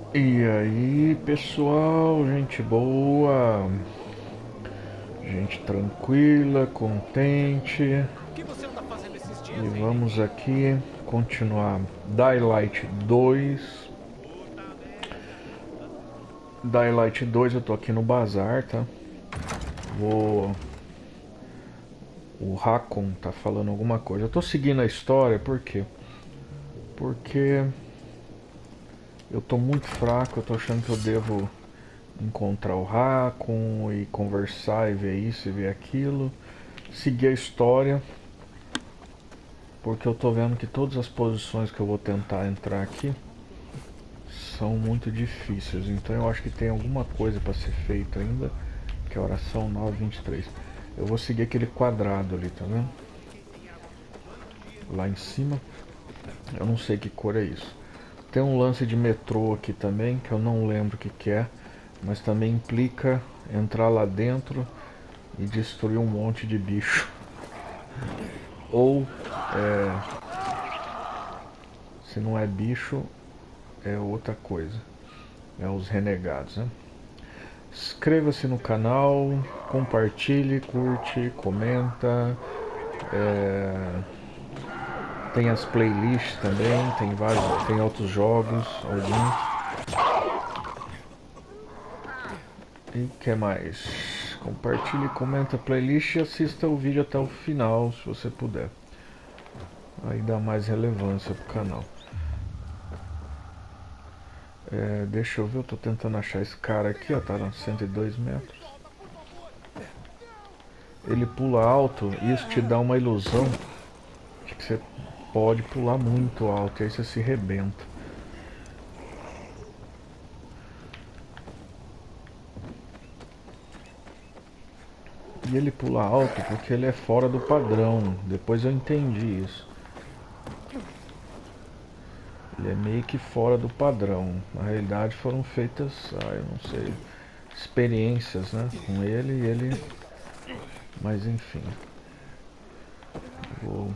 E aí, pessoal, gente boa, gente tranquila, contente. O que você anda fazendo esses E dias, Aiden? vamos aqui continuar Daylight 2. Puta merda. Daylight 2, eu tô aqui no bazar, tá? Vou. O Hakon tá falando alguma coisa. Eu tô seguindo a história, por quê? Porque eu tô muito fraco, eu tô achando que eu devo encontrar o Hakon e conversar e ver isso e ver aquilo. Seguir a história, porque eu tô vendo que todas as posições que eu vou tentar entrar aqui são muito difíceis. Então eu acho que tem alguma coisa para ser feita ainda, que é a oração 9:23. Eu vou seguir aquele quadrado ali, tá vendo? Lá em cima. Eu não sei que cor é isso. Tem um lance de metrô aqui também, que eu não lembro o que é, mas também implica entrar lá dentro e destruir um monte de bicho. Ou, se não é bicho, é outra coisa. É os renegados, né? Inscreva-se no canal, compartilhe, curte, comenta. é, Tem as playlists também, tem vários, tem outros jogos, alguns. E o que mais? Compartilhe, comenta a playlist e assista o vídeo até o final, se você puder. Aí dá mais relevância pro canal. Deixa eu ver, eu tô tentando achar esse cara aqui, ó, tá a 102 metros. Ele pula alto e isso te dá uma ilusão de que você pode pular muito alto, e aí você se rebenta. E ele pula alto porque ele é fora do padrão. Depois eu entendi isso. Ele é meio que fora do padrão. Na realidade foram feitas, eu não sei, experiências, né, com ele e ele. Mas enfim. Vou...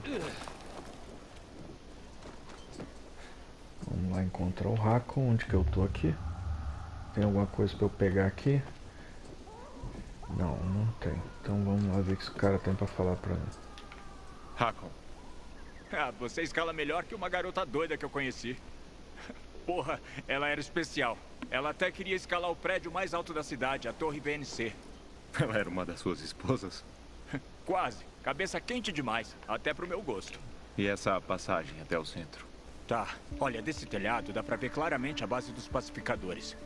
Vamos lá encontrar o Hakon. Onde que eu tô aqui? Tem alguma coisa pra eu pegar aqui? Não, não tem. Então vamos lá ver o que esse cara tem pra falar pra mim. Hakon. Ah, você escala melhor que uma garota doida que eu conheci. Porra, ela era especial. Ela até queria escalar o prédio mais alto da cidade, a Torre VNC. Ela era uma das suas esposas? Quase. Cabeça quente demais, até pro meu gosto. E essa passagem até o centro? Tá, olha, desse telhado dá pra ver claramente a base dos pacificadores.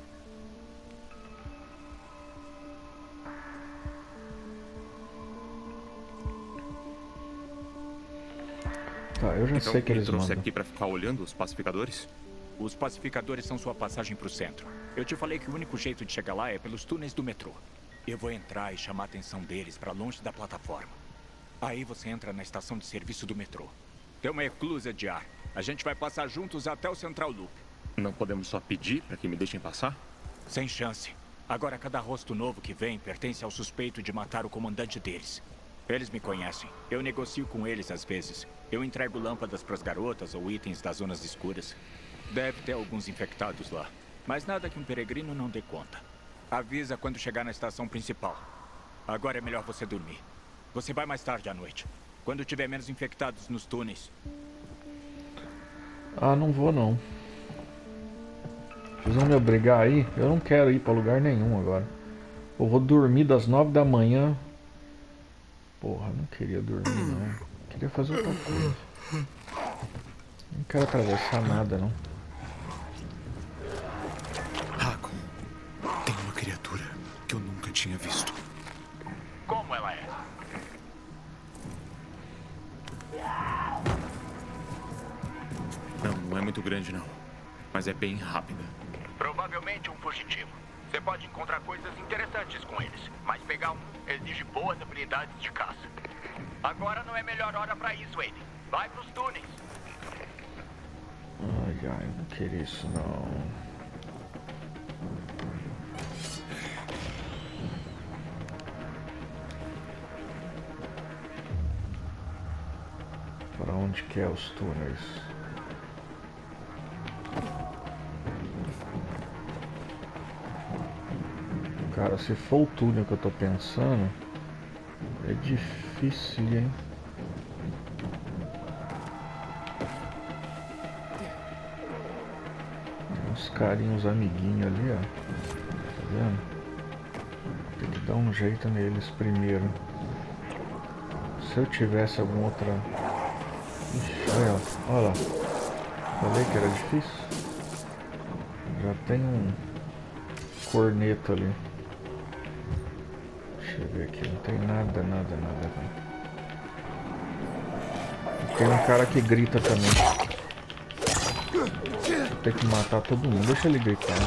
Tá, eu já Então sei que me eles trouxe mandam. aqui pra ficar olhando os pacificadores? Os pacificadores são sua passagem pro centro. Eu te falei que o único jeito de chegar lá é pelos túneis do metrô. Eu vou entrar e chamar a atenção deles pra longe da plataforma. Aí você entra na estação de serviço do metrô. Tem uma eclusa de ar. A gente vai passar juntos até o Central Loop. Não podemos só pedir pra que me deixem passar? Sem chance. Agora cada rosto novo que vem pertence ao suspeito de matar o comandante deles. Eles me conhecem. Eu negocio com eles às vezes. Eu entrego lâmpadas pras garotas ou itens das zonas escuras. Deve ter alguns infectados lá. Mas nada que um peregrino não dê conta. Avisa quando chegar na estação principal. Agora é melhor você dormir. Você vai mais tarde à noite. Quando tiver menos infectados nos túneis. Ah, não vou não. Vocês vão me obrigar aí? Eu não quero ir pra lugar nenhum agora. Eu vou dormir das 9 da manhã. Porra, não queria dormir não. Queria fazer outra coisa. Não quero atravessar nada não. Hakon, tem uma criatura que eu nunca tinha visto. Como ela é? Não é muito grande, não. Mas é bem rápida. Provavelmente um fugitivo. Você pode encontrar coisas interessantes com eles, mas pegar um exige boas habilidades de caça. Agora não é melhor hora pra isso, Aiden. Vai pros túneis. Ai, não queria isso não. Para onde que é os túneis? Cara, se for o túnel que eu tô pensando, é difícil, hein? Tem uns carinhos amiguinhos ali, ó. Tá vendo? Tem que dar um jeito neles primeiro. Se eu tivesse alguma outra... Ixi, olha lá. Falei que era difícil. Já tem um corneto ali. Deixa eu ver aqui. Não tem nada. E tem um cara que grita também. Vou ter que matar todo mundo. Deixa ele gritar.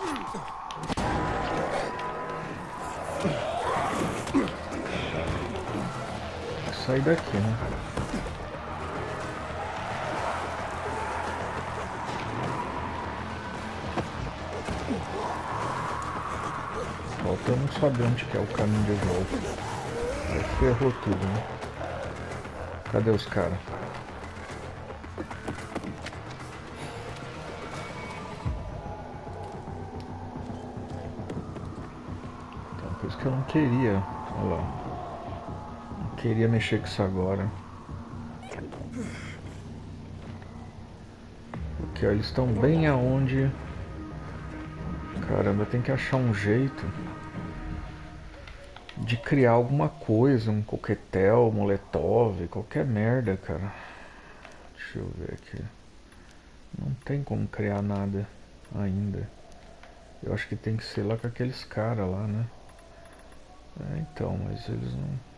Sair daqui, né? Falta eu não saber onde que é o caminho de volta. Aí ferrou tudo, né? Cadê os caras? Então, por isso que eu não queria. Olha lá. Queria mexer com isso agora. Porque ó, eles estão bem aonde... Caramba, eu tenho que achar um jeito de criar alguma coisa, um coquetel, molotov, qualquer merda, cara. Deixa eu ver aqui. Não tem como criar nada ainda. Eu acho que tem que ser lá com aqueles caras lá, né? É, então, mas eles não...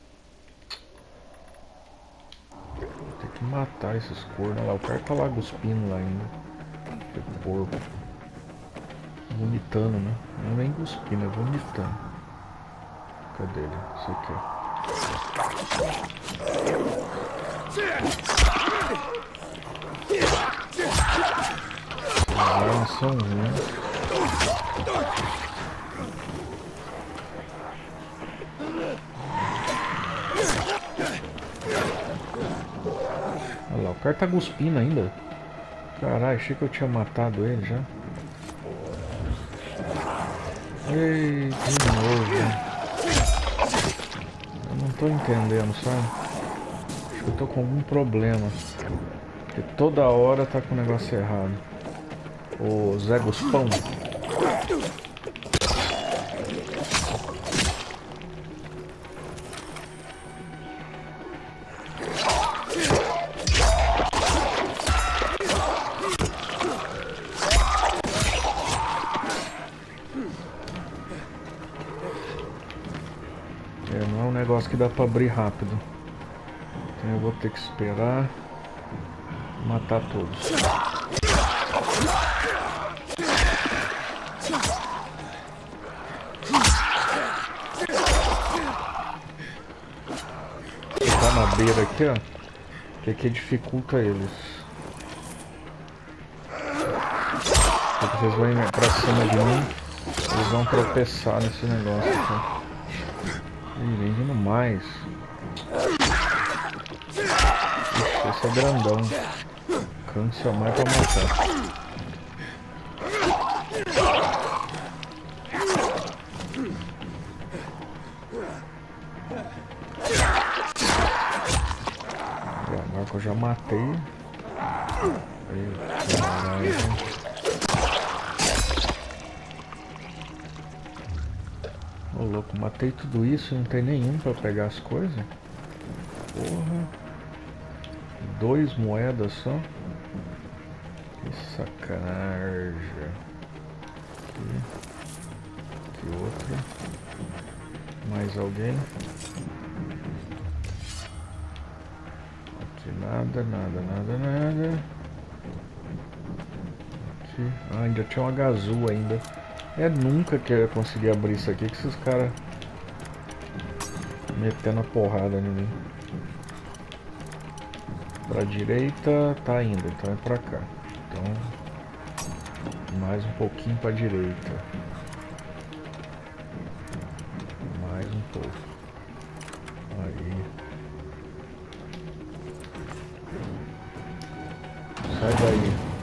Vou ter que matar esses cornos lá. O cara tá lá cuspindo lá ainda. Que porco. Vomitando, né? Não é nem cuspindo, é vomitando. Cadê ele? Isso aqui. As armas são ruins. Olha lá, o cara tá cuspindo ainda. Caralho, achei que eu tinha matado ele já. Ei, de novo. Eu não tô entendendo, sabe? Acho que eu tô com algum problema. Porque toda hora tá com o negócio errado. Ô Zé Guspão. Não é um negócio que dá pra abrir rápido. Então eu vou ter que esperar matar todos. Tá na beira aqui, ó. Que aqui dificulta eles. Se vocês vão ir pra cima de mim, eles vão tropeçar nesse negócio aqui. Ih, vem vindo mais. Ixi, esse é grandão. Cansa mais pra matar. Agora que eu já matei. Eita, caralho. Ô louco, matei tudo isso e não tem nenhum pra pegar as coisas? Porra. 2 moedas só? Que sacanagem. Aqui outra. Mais alguém? Aqui nada. Aqui. Ah, ainda tinha uma gazul ainda. É nunca que eu ia conseguir abrir isso aqui, que esses caras metendo a porrada em mim. Pra direita tá indo, então é pra cá. Então mais um pouquinho pra direita. Mais um pouco. Aí. Sai daí.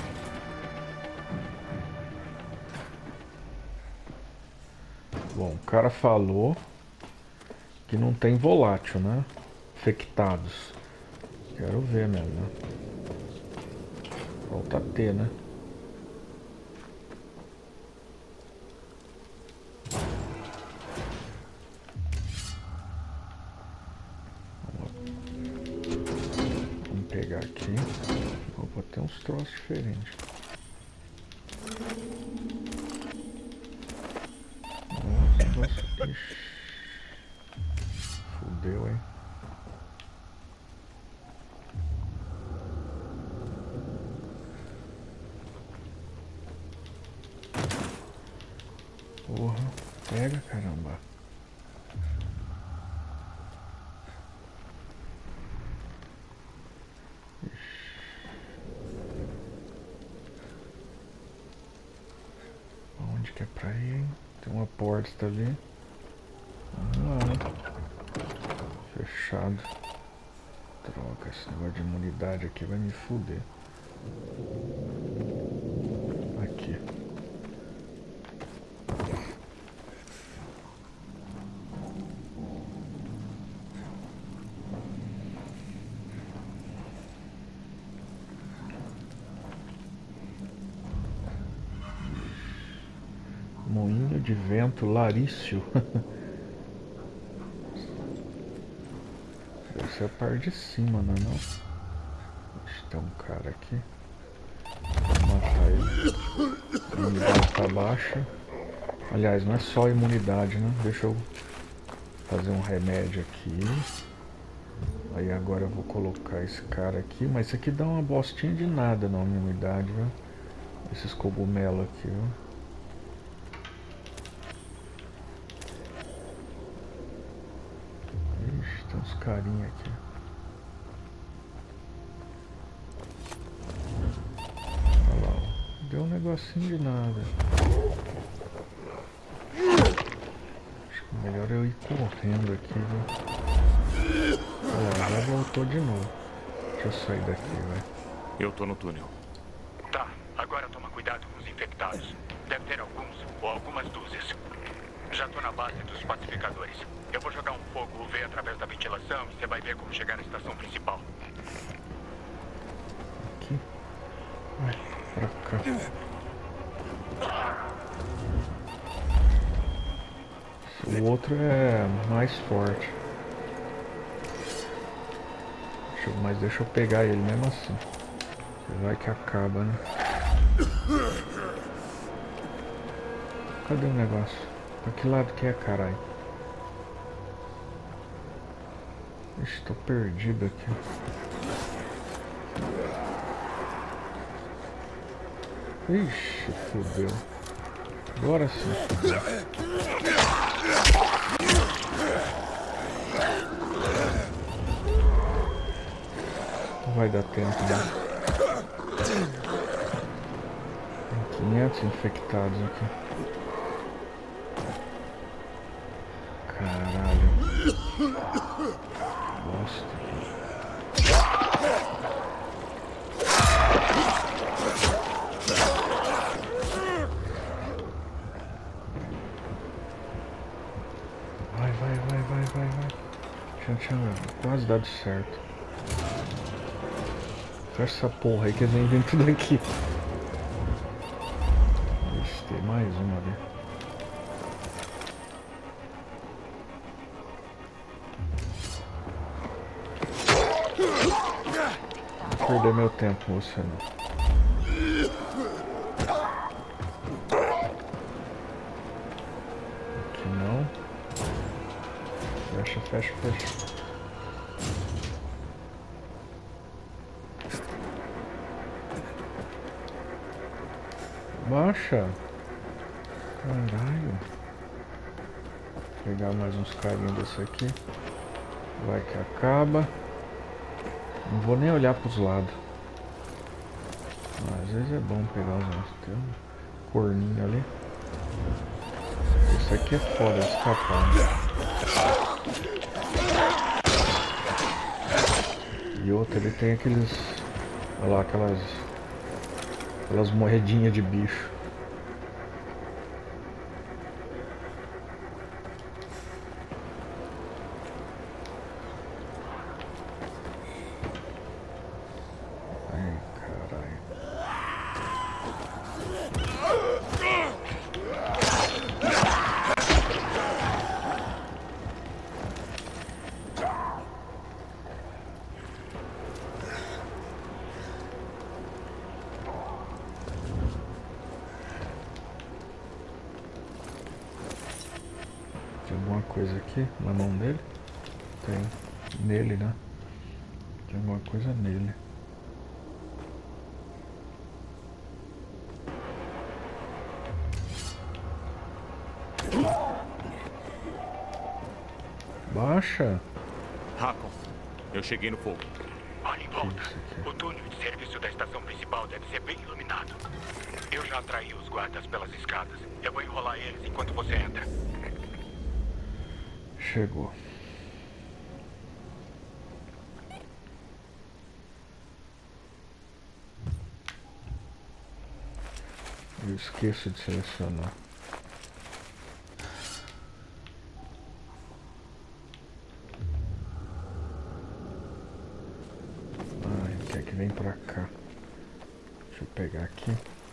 Bom, o cara falou que não tem volátil, né? Infectados. Quero ver mesmo, né? Falta ter, né? Vamos pegar aqui. Opa, tem uns troços diferentes. Nossa, ixi. Fudeu, hein? Porra, pega, caramba. Onde que é pra ir, hein? Tem uma porta ali. Vamos lá, né? Fechado. Droga, esse negócio de imunidade aqui vai me fuder. Aqui. Moinho de vento Larício. Deve ser a parte de cima, não é não? Deixa tem um cara aqui. Vou matar ele. A imunidade tá baixa. Aliás, não é só a imunidade, né? Deixa eu fazer um remédio aqui. Aí agora eu vou colocar esse cara aqui. Mas isso aqui dá uma bostinha de nada na imunidade, viu? Esses cogumelos aqui, viu? Tem uns carinha aqui. Olha lá, ó. Deu um negocinho de nada. Acho que melhor eu ir correndo aqui, viu? Olha lá, já voltou de novo. Deixa eu sair daqui, vai. Eu tô no túnel. Tá, agora toma cuidado com os infectados. Deve ter alguns ou algumas dúzias. Já tô na base dos pacificadores. Eu vou jogar um fogo UV através da ventilação e você vai ver como chegar à estação principal. Aqui. Vai, pra cá. O outro é mais forte. Mas deixa eu pegar ele mesmo assim. Vai que acaba, né? Cadê o negócio? Pra que lado que é, caralho? Ixi, tô perdido aqui. Ixi, fodeu. Agora sim. Não vai dar tempo, né? Tem 500 infectados aqui. Caralho. Bosta. Vai. Tinha quase dado certo. Fecha essa porra aí que vem dentro daqui. Ixi, tem mais uma ali. Vou perder meu tempo com você não. Aqui não. Fecha. Baixa. Caralho. Vou pegar mais uns carinhos desse aqui. Vai que acaba. Não vou nem olhar pros lados. Às vezes é bom pegar os nossos. Tem um corninho ali. Isso aqui é foda de escapar, né? E outro, ele tem aqueles... Olha lá, aquelas moedinhas de bicho. alguma coisa aqui na mão dele? Tem. Nele, né? Tem alguma coisa nele. Baixa! Hakon, eu cheguei no fogo. Olha em volta. Isso aqui. O túnel de serviço da estação principal deve ser bem iluminado. Eu já atraí os guardas pelas escadas. Eu vou enrolar eles enquanto você entra. Chegou. Eu esqueço de selecionar. Ah, ele quer que vem pra cá. Deixa eu pegar aqui.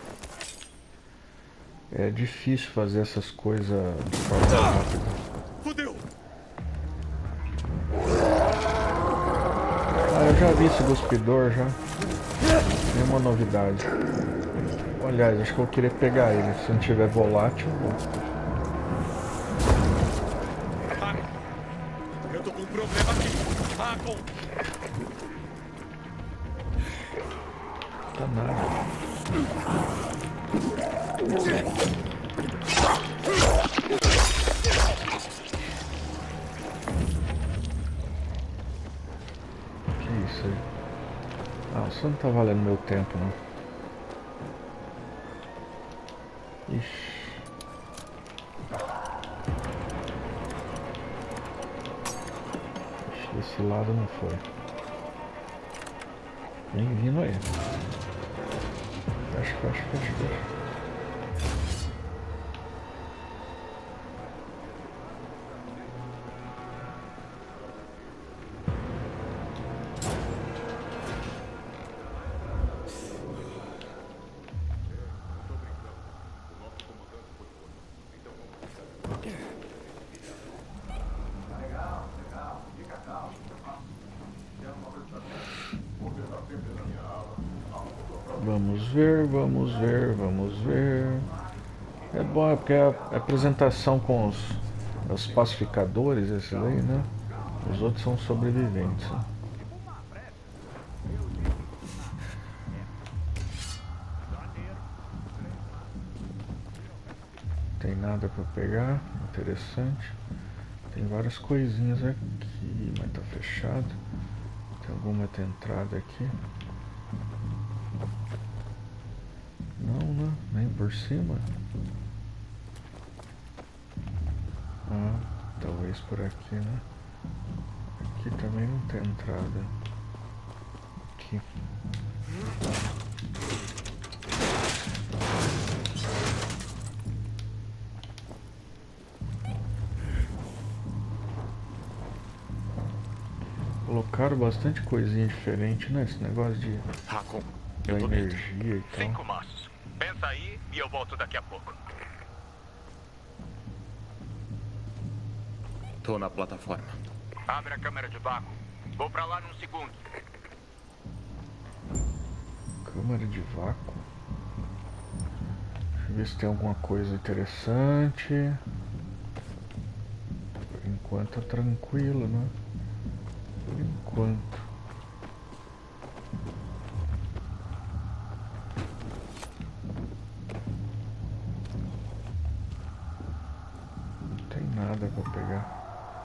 É difícil fazer essas coisas de forma rápida. Fudeu! Ah, eu já vi esse cuspidor já. Nenhuma novidade. Aliás, acho que eu queria pegar ele. Se não tiver volátil, bom. Eu tô com um problema aqui. Hakon! Tá nada. Que isso aí? Ah, isso não tá valendo meu tempo, não. Ixi. Ixi, desse lado não foi. Vem vindo aí. Fecha, fecha, fecha, fecha. Vamos ver, vamos ver, vamos ver. É bom, é porque é a apresentação com os pacificadores, esse daí, né? Os outros são sobreviventes. Né? Tem nada pra pegar, interessante. Tem várias coisinhas aqui, mas tá fechado. Tem alguma outra entrada aqui? Não, né? Nem por cima. Ah, talvez por aqui, né? Aqui também não tem entrada. Aqui. Colocaram bastante coisinha diferente, né? Esse negócio de Hakon, da eu tô dentro. energia e 5 tal. maços. Pensa aí e eu volto daqui a pouco. Tô na plataforma. Abre a câmera de vácuo. Vou pra lá num segundo. Câmara de vácuo. Deixa eu ver se tem alguma coisa interessante. Por enquanto é tranquilo, né? Por enquanto. Não tem nada pra pegar.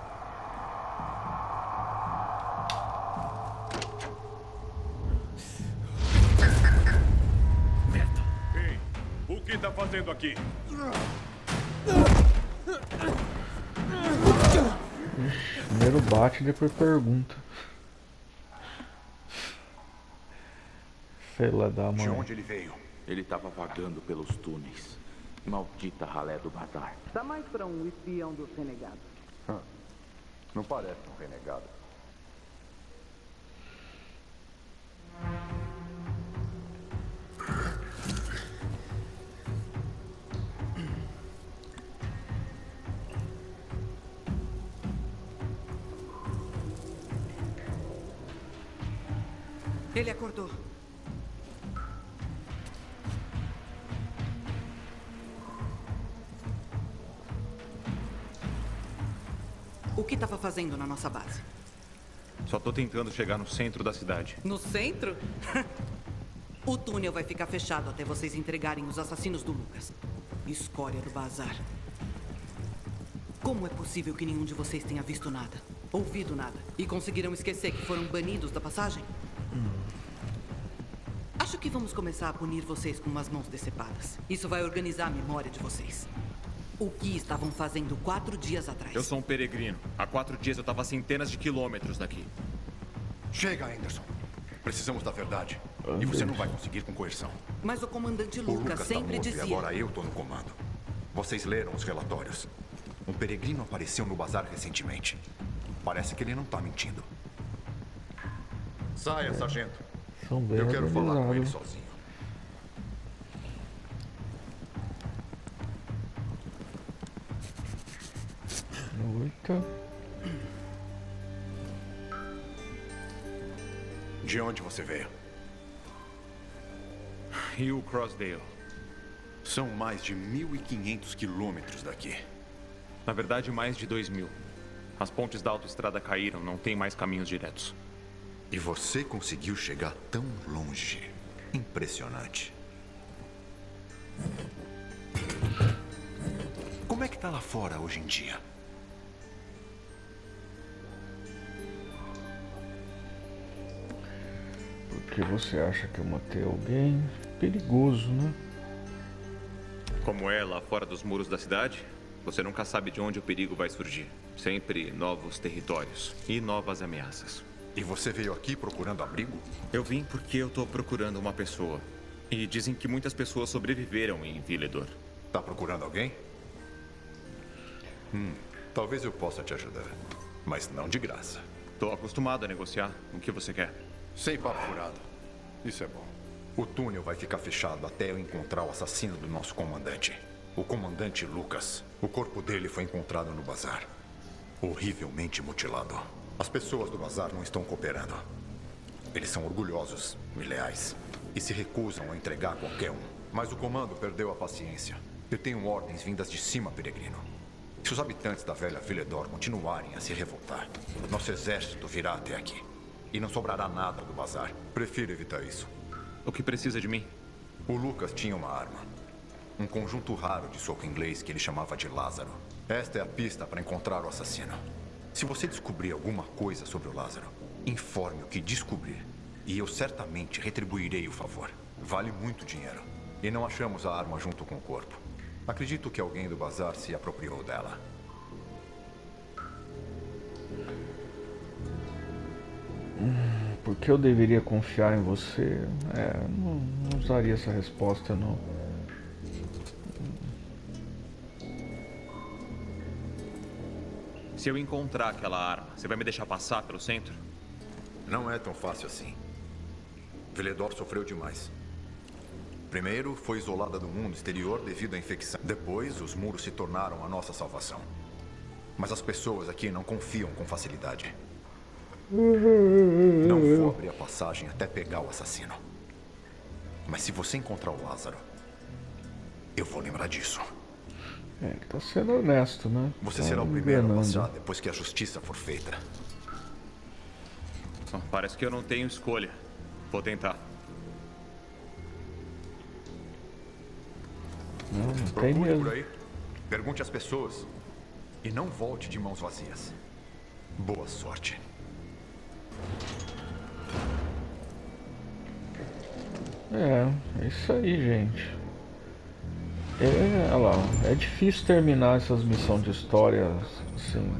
Ei, o que tá fazendo aqui? Ixi, primeiro bate e depois pergunta. Fela da mãe. De onde ele veio? Ele estava vagando pelos túneis. Maldita ralé do bazar. Tá mais pra um espião dos renegados. Não parece um renegado. Ele acordou. O que estava fazendo na nossa base? Só tô tentando chegar no centro da cidade. No centro? O túnel vai ficar fechado até vocês entregarem os assassinos do Lucas. Escória do bazar. Como é possível que nenhum de vocês tenha visto nada, ouvido nada, e conseguiram esquecer que foram banidos da passagem? Acho que vamos começar a punir vocês com umas mãos decepadas. Isso vai organizar a memória de vocês. O que estavam fazendo 4 dias atrás? Eu sou um peregrino. Há 4 dias eu estava a centenas de quilômetros daqui. Chega, Anderson. Precisamos da verdade. E você não vai conseguir com coerção. Mas o comandante O Lucas Lucas sempre tá morto dizia... e agora eu tô no comando. Vocês leram os relatórios. Um peregrino apareceu no bazar recentemente. Parece que ele não tá mentindo. Saia, sargento. São bem Eu quero falar com ele organizados. sozinho. Eita. De onde você veio? Rio Crossdale. São mais de 1.500 quilômetros daqui. Na verdade, mais de 2.000. As pontes da autoestrada caíram, não tem mais caminhos diretos. E você conseguiu chegar tão longe. Impressionante. Como é que tá lá fora hoje em dia? Porque você acha que eu matei alguém? Perigoso, né? Como é lá fora dos muros da cidade, você nunca sabe de onde o perigo vai surgir. Sempre novos territórios e novas ameaças. E você veio aqui procurando abrigo? Eu vim porque eu tô procurando uma pessoa. E dizem que muitas pessoas sobreviveram em Villedor. Tá procurando alguém? Talvez eu possa te ajudar. Mas não de graça. Tô acostumado a negociar. O que você quer? Sem papo furado. Isso é bom. O túnel vai ficar fechado até eu encontrar o assassino do nosso comandante. O comandante Lucas. O corpo dele foi encontrado no bazar. Horrivelmente mutilado. As pessoas do bazar não estão cooperando. Eles são orgulhosos e leais. E se recusam a entregar qualquer um. Mas o comando perdeu a paciência. Eu tenho ordens vindas de cima, peregrino. Se os habitantes da velha Villedor continuarem a se revoltar, nosso exército virá até aqui. E não sobrará nada do bazar. Prefiro evitar isso. O que precisa de mim? O Lucas tinha uma arma. Um conjunto raro de soco inglês que ele chamava de Lázaro. Esta é a pista para encontrar o assassino. Se você descobrir alguma coisa sobre o Lázaro, informe o que descobrir. E eu certamente retribuirei o favor. Vale muito dinheiro. E não achamos a arma junto com o corpo. Acredito que alguém do bazar se apropriou dela. Por que eu deveria confiar em você? Não usaria essa resposta, não. Se eu encontrar aquela arma, você vai me deixar passar pelo centro? Não é tão fácil assim. Villedor sofreu demais. Primeiro, foi isolada do mundo exterior devido à infecção. Depois, os muros se tornaram a nossa salvação. Mas as pessoas aqui não confiam com facilidade. Não vou abrir a passagem até pegar o assassino. Mas se você encontrar o Lázaro, eu vou lembrar disso. Tá sendo honesto, né? Você Tá será o primeiro a enganando. passar depois que a justiça for feita. Bom, parece que eu não tenho escolha. Vou tentar. Não tem Procure mesmo. por aí. Pergunte às pessoas. E não volte de mãos vazias. Boa sorte. É isso aí, gente. Olha lá, é difícil terminar essas missões de história assim.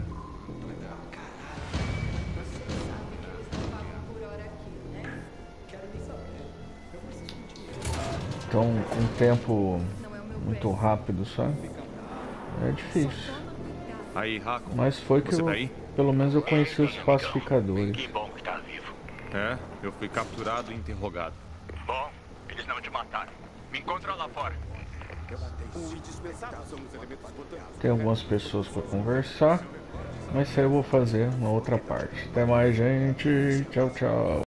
Então, com um tempo muito rápido, sabe? É difícil. Aí, Racco, Mas foi que você eu, tá aí? pelo menos eu conheci os pacificadores. Que bom que tá vivo. É, eu fui capturado e interrogado. Bom, eles não te mataram. Me encontra lá fora. Tem algumas pessoas para conversar, mas isso aí eu vou fazer uma outra parte. Até mais, gente. Tchau, tchau.